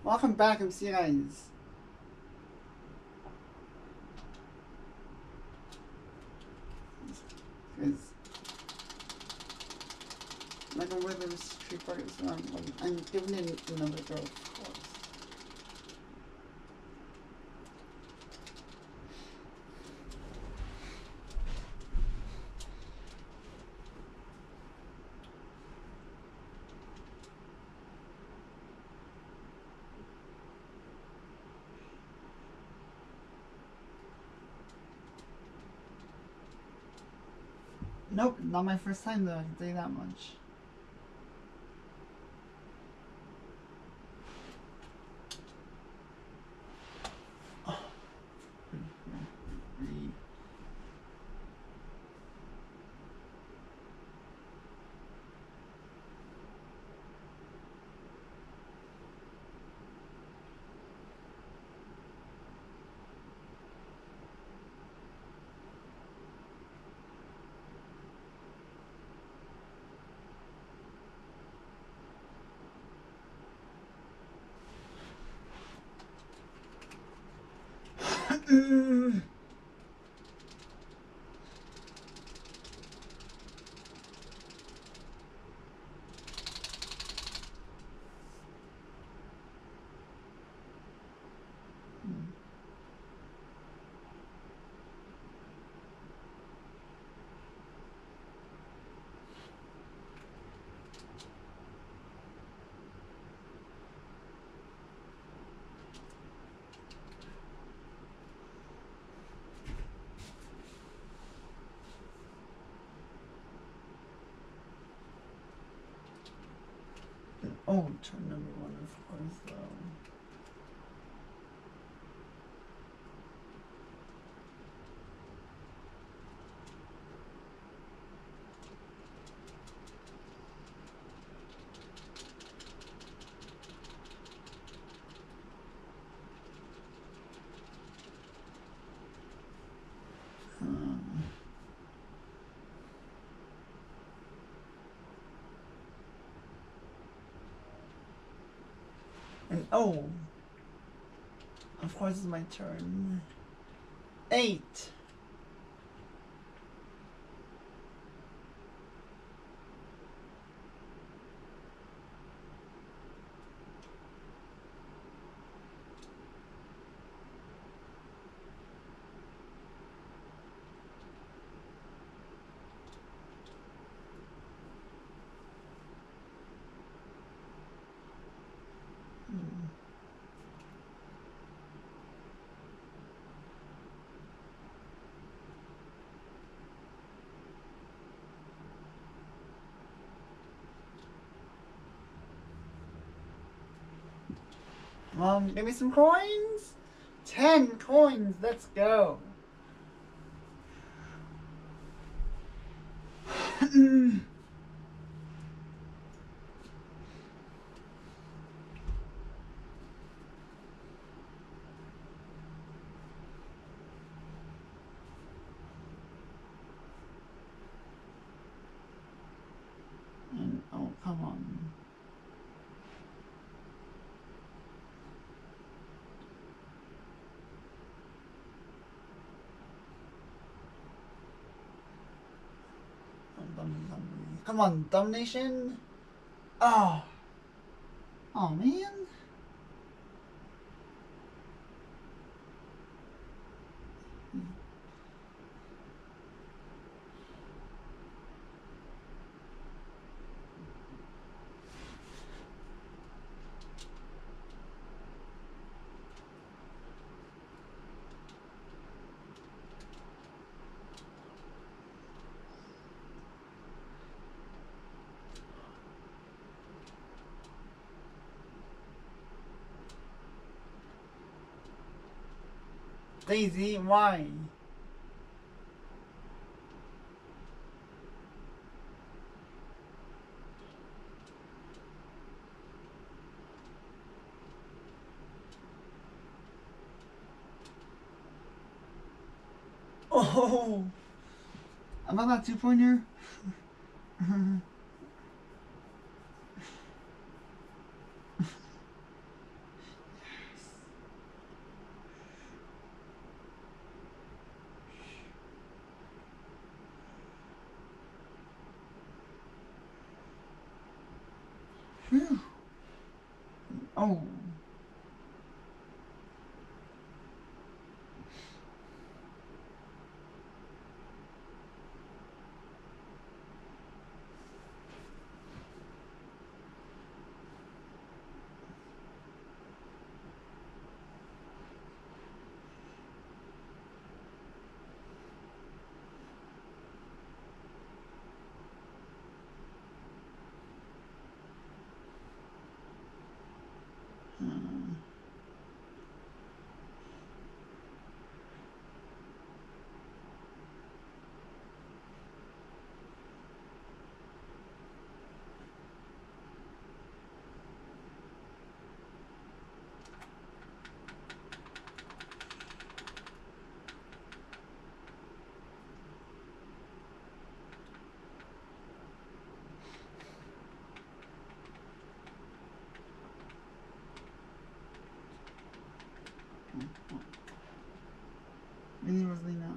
Welcome back, I'm see you guys. Because like I'm with this Street Fighter, so I'm giving it another go, of course. Nope, not my first time though, I can tell you that much. Oh, turn number 1, of course, though. And oh, of course it's my turn. 8. Give me some coins. 10 coins. Let's go. And oh, come on. Come on, domination. Oh. Oh, man. Daisy, why? Oh! I'm on that 2-pointer. Oh. Mini Rosalina.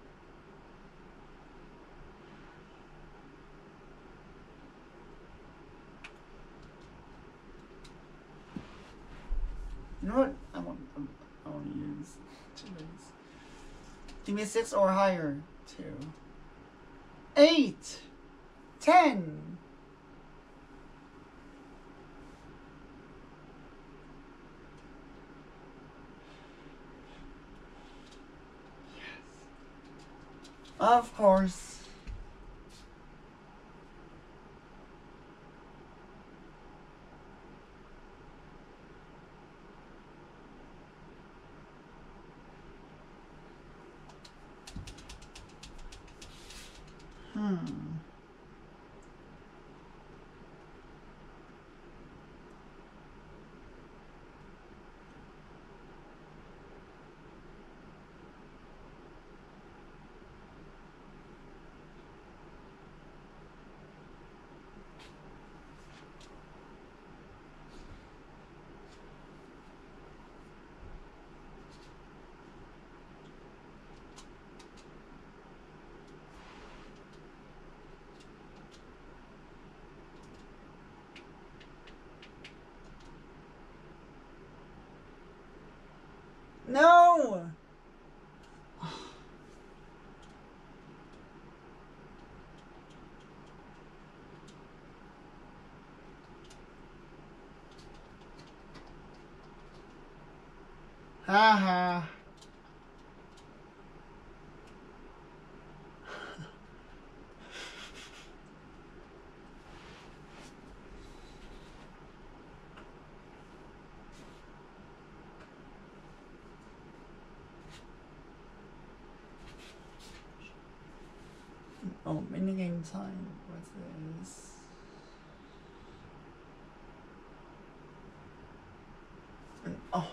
You know what? I want to use 2 days. Give me 6 or higher. 2. 8. 10. Of course. No! Haha. Oh, minigame time. What's this? Oh.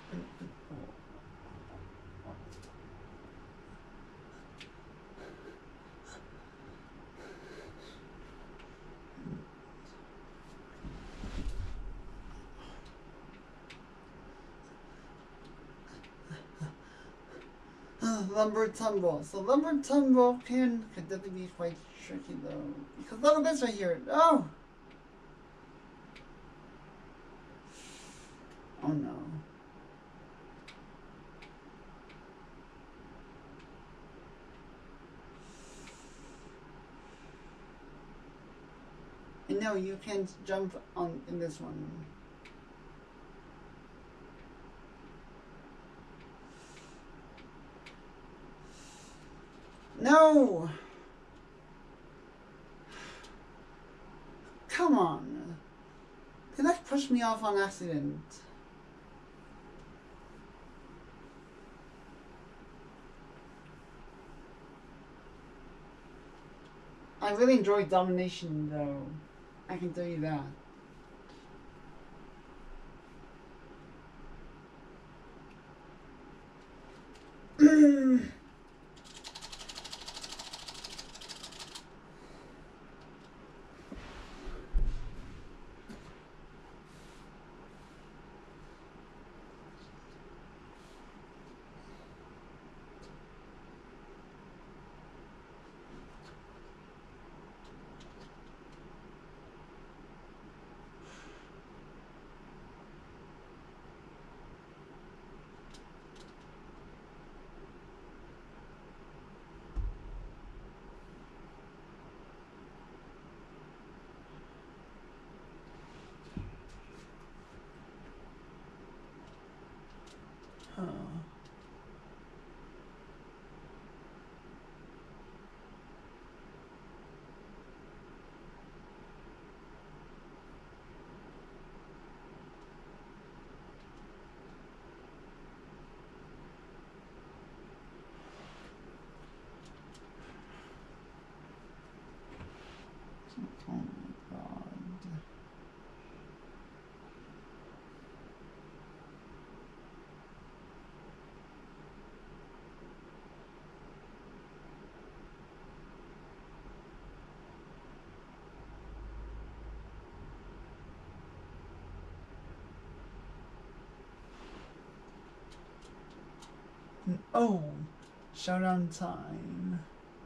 Lumber tumble. So lumber tumble could definitely be quite tricky though. Because look at this right here. Oh! Oh no. And no, you can't jump on in this one. No! Come on. Did that push me off on accident? I really enjoyed domination though. I can tell you that. Huh. Oh my god. Oh, showdown time.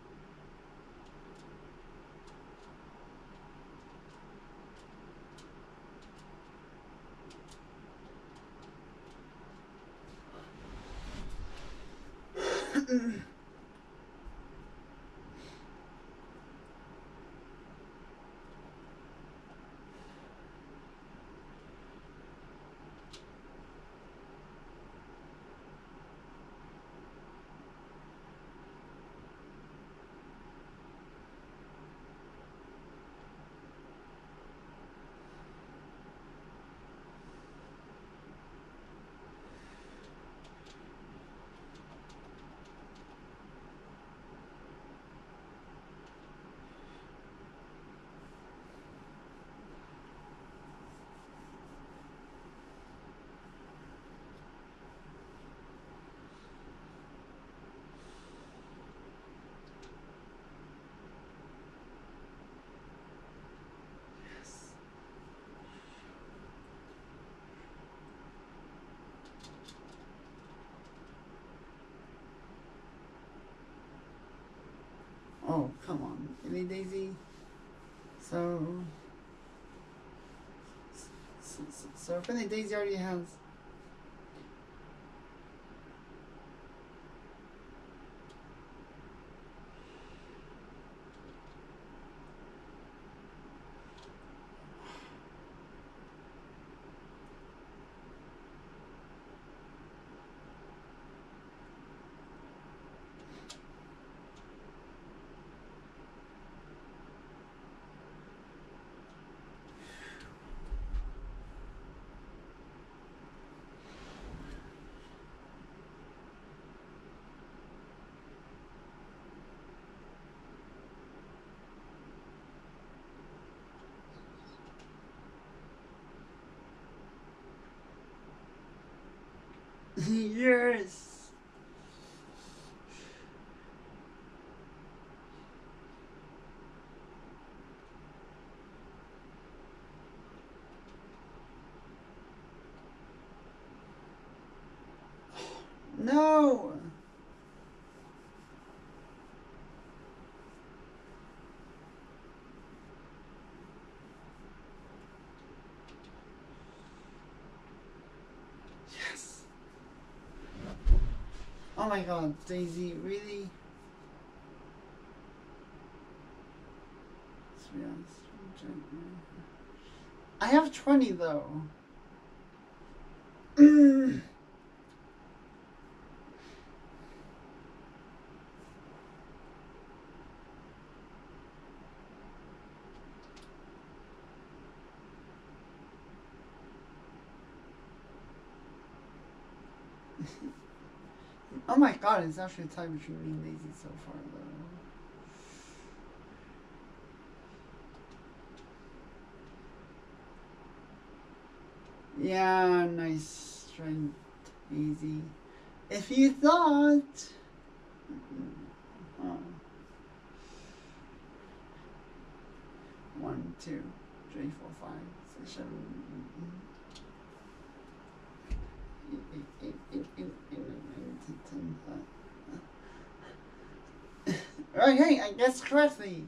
Oh, come on. Any Daisy? So Finny Daisy already has. Yes. No. Yes. Oh my god, Daisy, really? I have 20 though. Oh my god, it's actually a tie between me and Daisy so far though. Yeah, nice strength, Daisy. If you thought. Oh. 1, 2, 3, 4, 5, 6, 7, 8, 9, 10. Right, hey, I guessed correctly.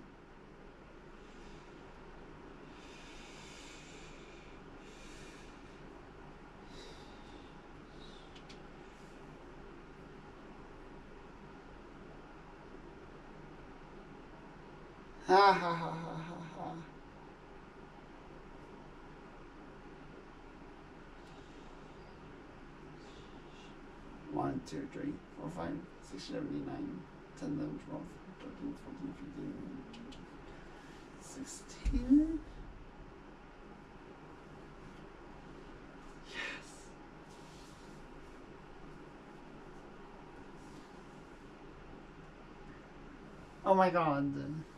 Ha ha ha ha ha ha. 1, 2, 3, 4, 5, 6, 7, 8, 9, 10, 11, 12, 13, 14, 15, 16. Yes. Oh my god.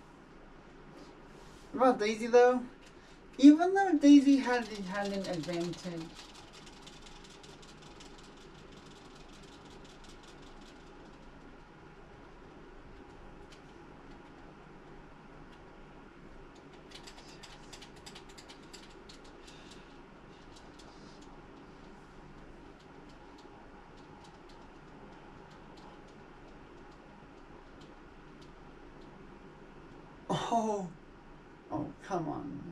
What about Daisy though? Even though Daisy had an advantage. Oh, oh, come on.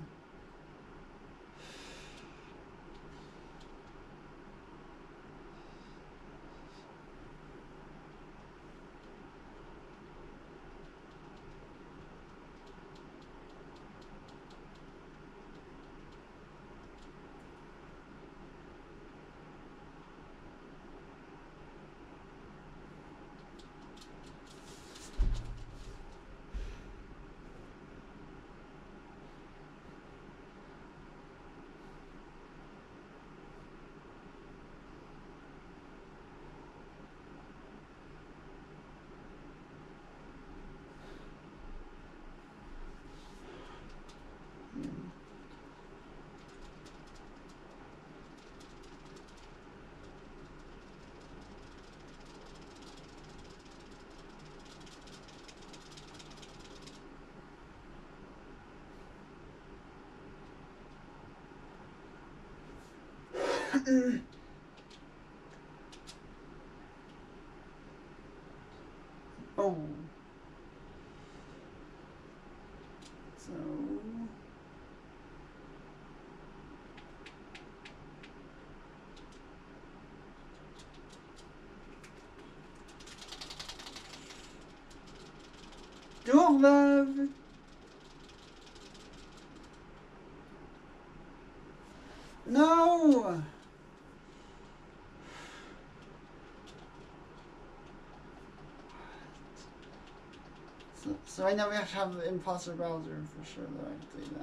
Oh. So. Dual love. No. So I know we have to have the imposter browser for sure though. I can do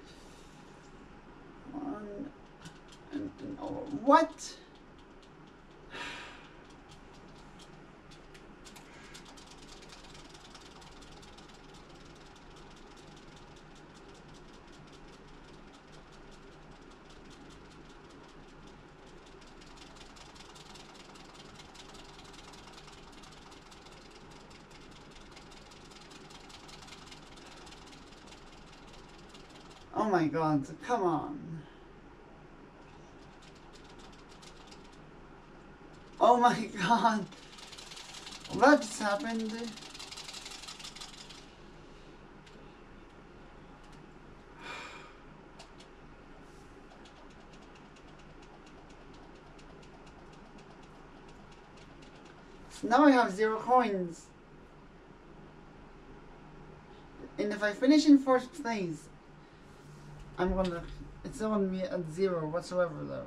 that. One and oh, what? Oh my god, come on. Oh my god. What just happened? So now I have 0 coins. And if I finish in 4th place, it's not gonna be at 0 whatsoever though.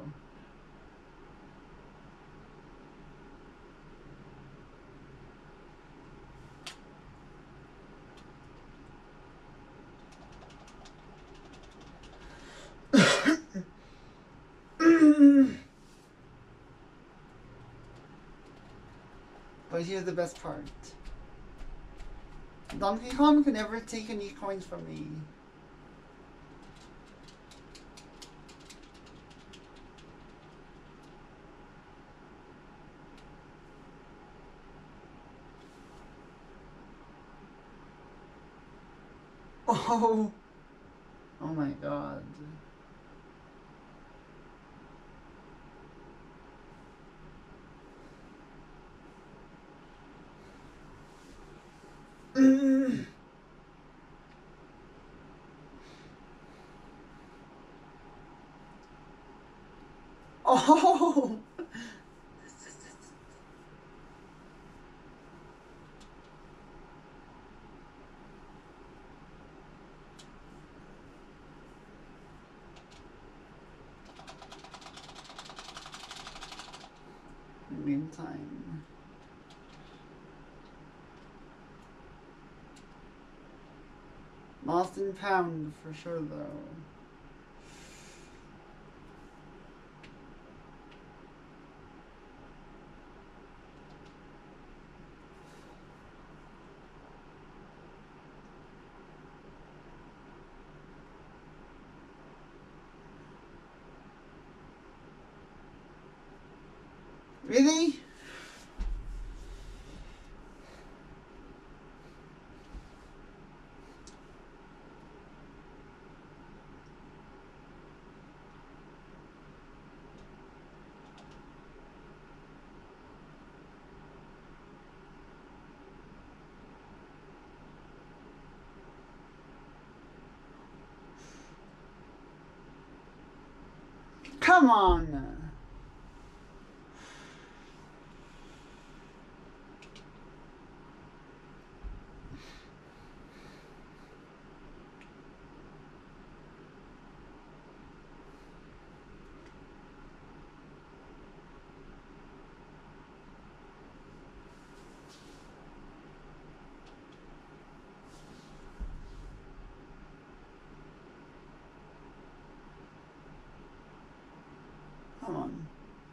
But here's the best part. Donkey Kong can never take any coins from me. Oh! Oh my god. Oh! meantime. Lost and found for sure though. Really? Come on! Come on.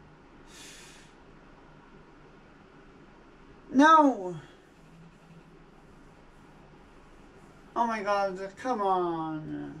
No! Oh my god, come on.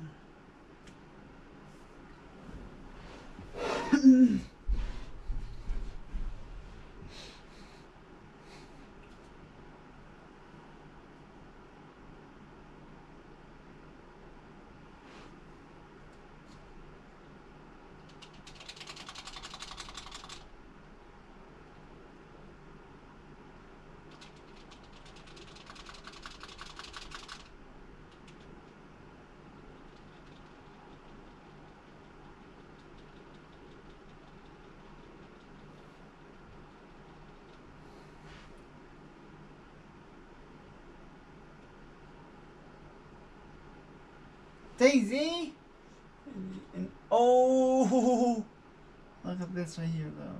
Daisy? And, oh! Look at this right here though.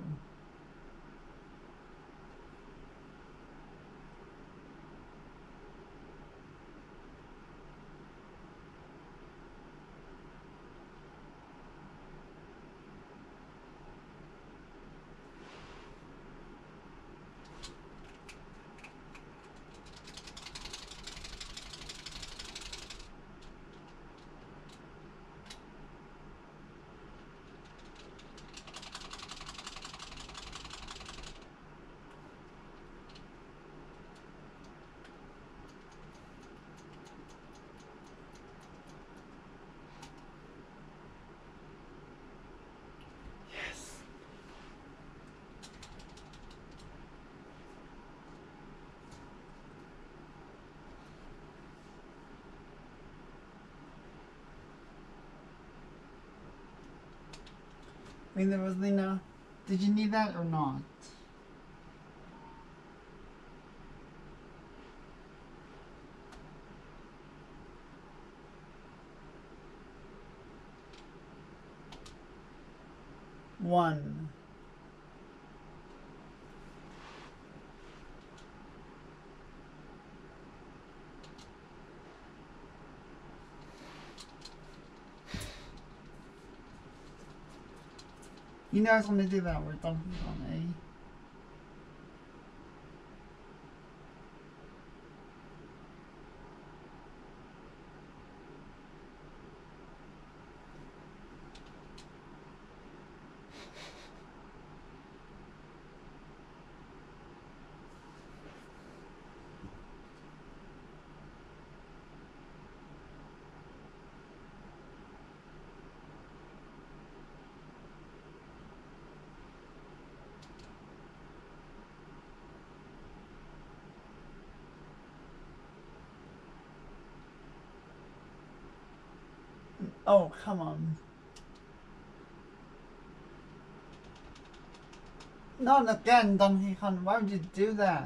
I mean, there was Lena. Did you need that or not? One. You know I was gonna do that. We're Donkey Kong, eh? Oh, come on. Not again, Donkey Kong. Why would you do that?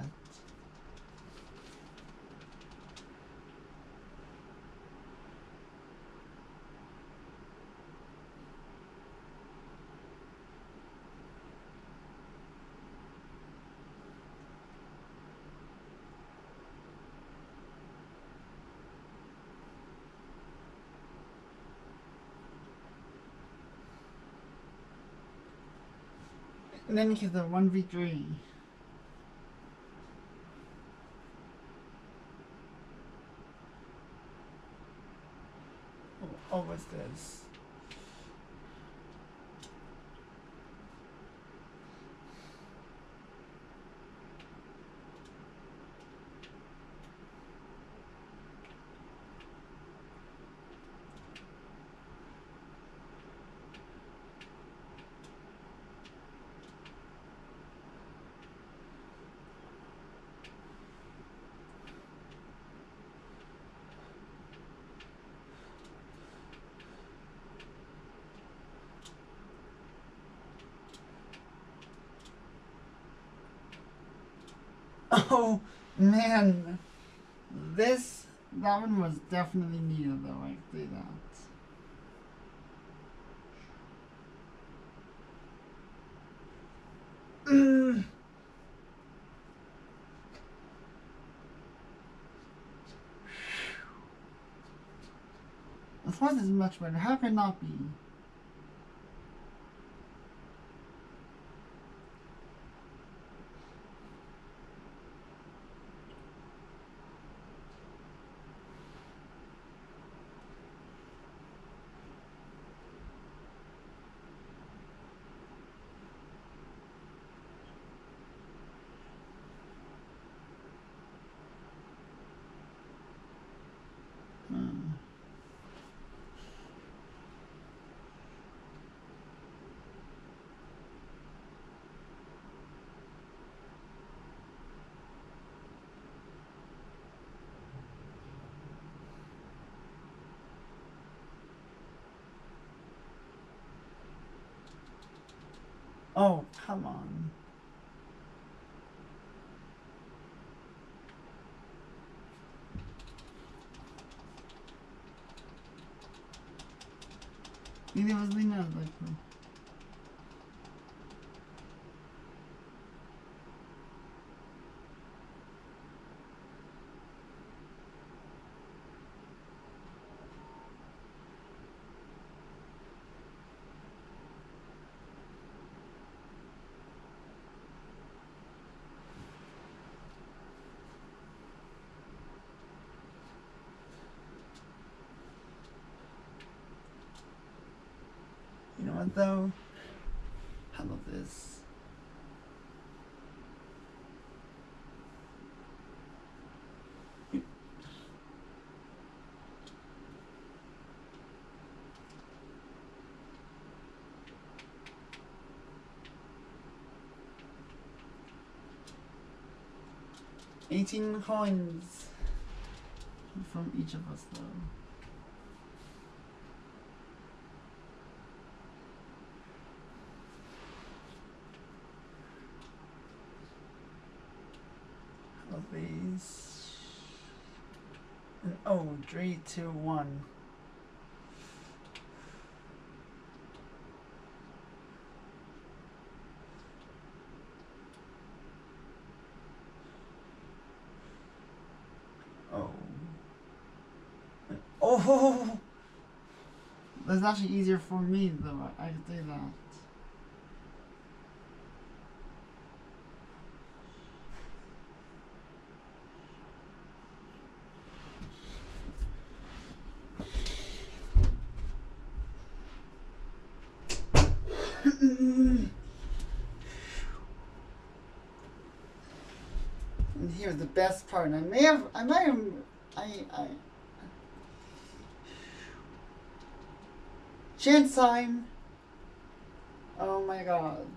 In any case, the 1v3. Oh, what's this? Oh man, that one was definitely needed though, I can say that. This one is much better. How can it not be? Oh, come on. Maybe it was Lena like. You know what though? How about this? $18 coins from each of us though. Of these. And oh, 3, 2, 1. Oh. Oh! That's actually easier for me though, I can say that. And here's the best part. I might have, chance time. Oh my god.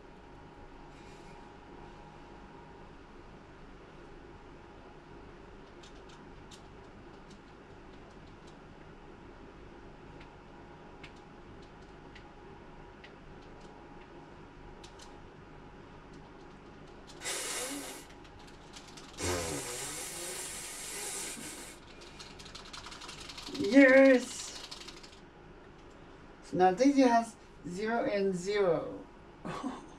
Yes! So now Daisy has 0 and 0.